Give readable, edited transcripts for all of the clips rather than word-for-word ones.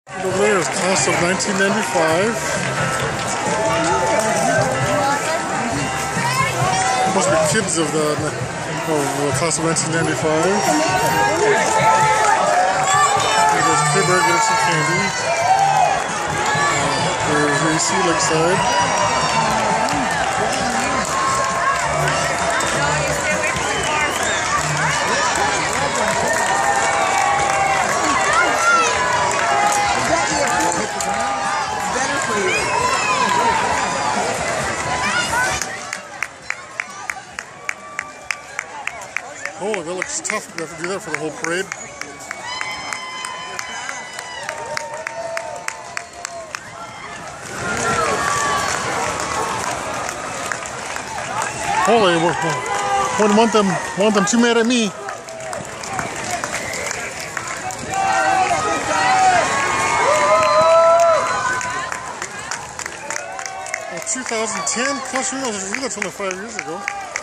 Over there is class of 1995. Must be kids of the class of 1995. There's K-Bird getting some candy. There's AC Lakeside. Oh, that looks tough. We have to do that for the whole parade. Holy, wouldn't want them too mad at me. 2010, plus who knows, that's only 5 years ago.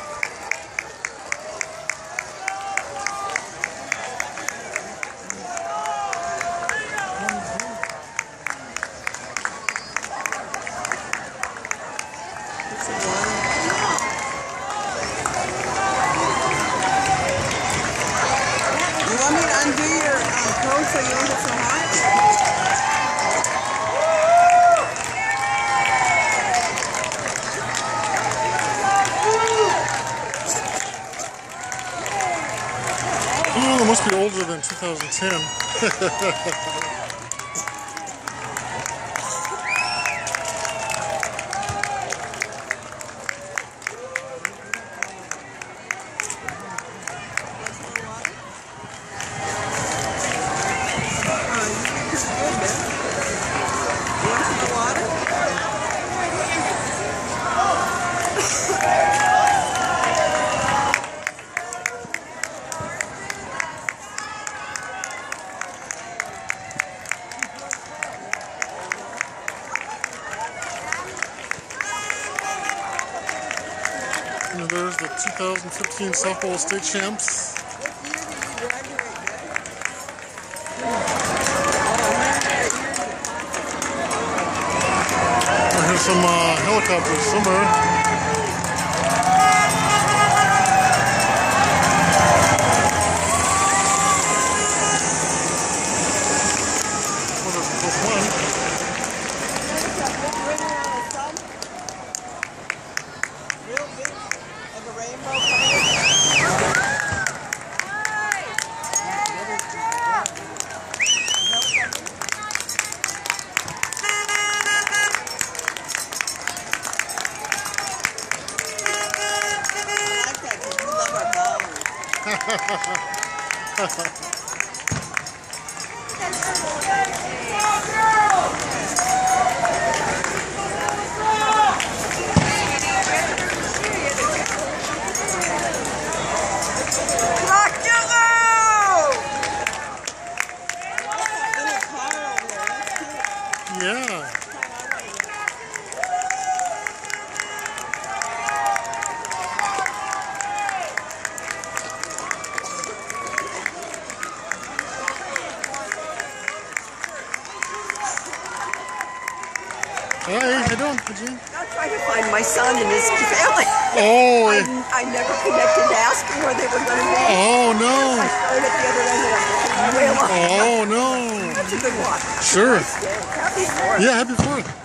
You want me to undo your coat so you don't get so hot? Oh, it must be older than 2010. And there's the 2015 softball state champs. Here's some helicopters somewhere. Yeah. Hey, how you doing, Eugene? I'm trying to find my son and his family. Oh, I never connected to ask them where they were going to be. Oh no! I started at the other end and I'm way along. Oh no! That's a good walk. Sure. Happy 4th. Yeah, happy 4th.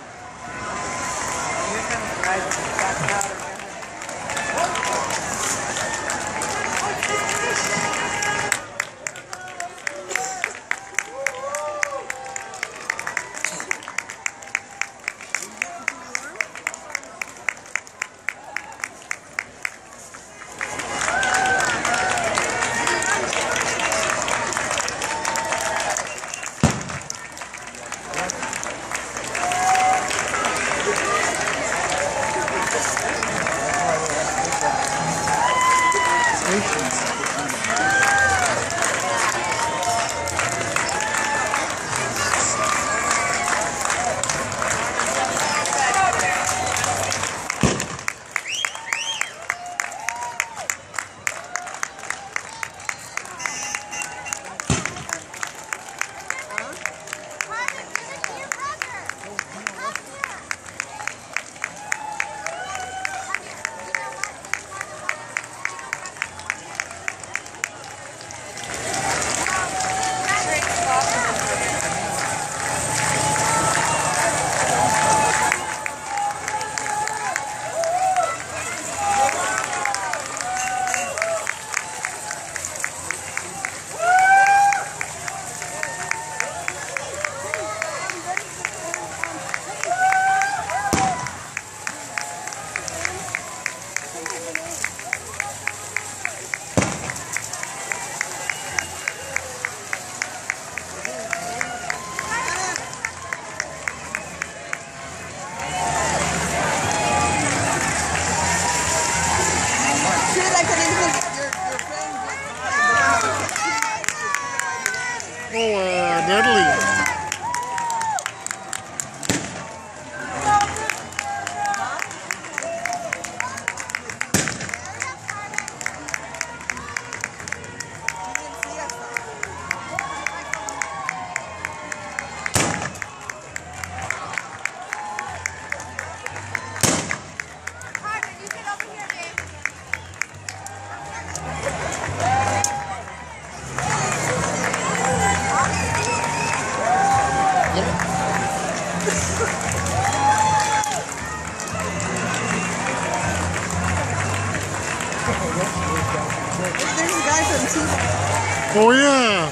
There's a guy from Sitka. Oh yeah.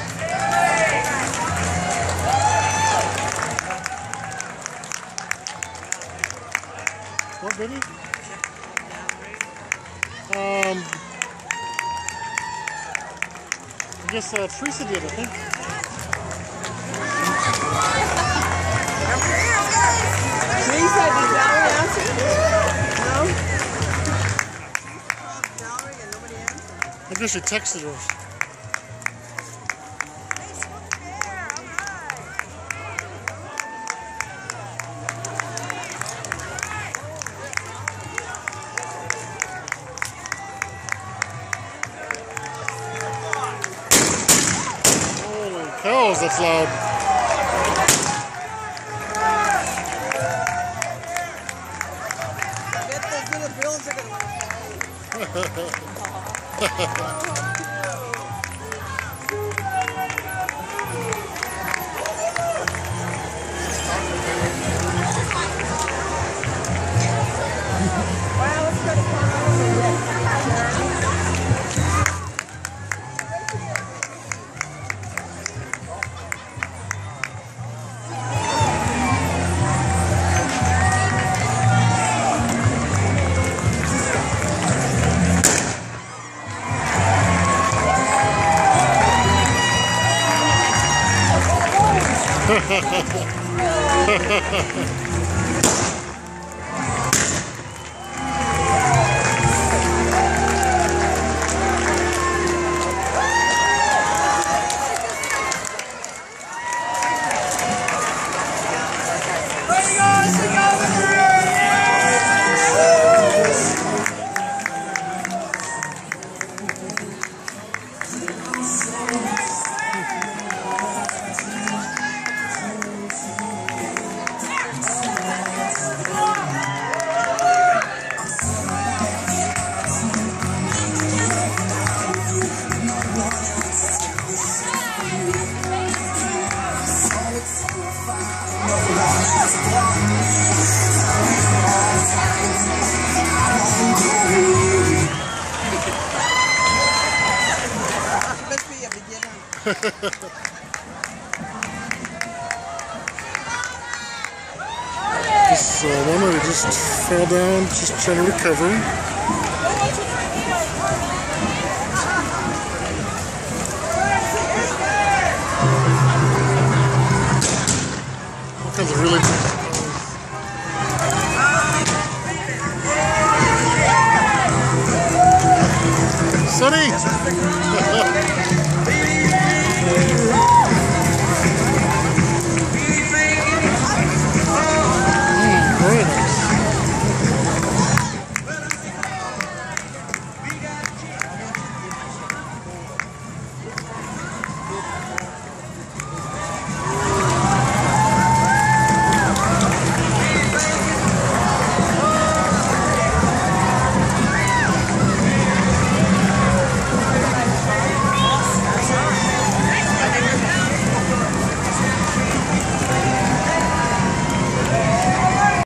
What did he? I guess Teresa did, I think. Teresa, did Valerie answer? No? Valerie and nobody answered. I guess she texted her. Holy cows, that's loud. I bet those little girls are This woman who just fell down, just trying to recover. All kinds of really Sonny!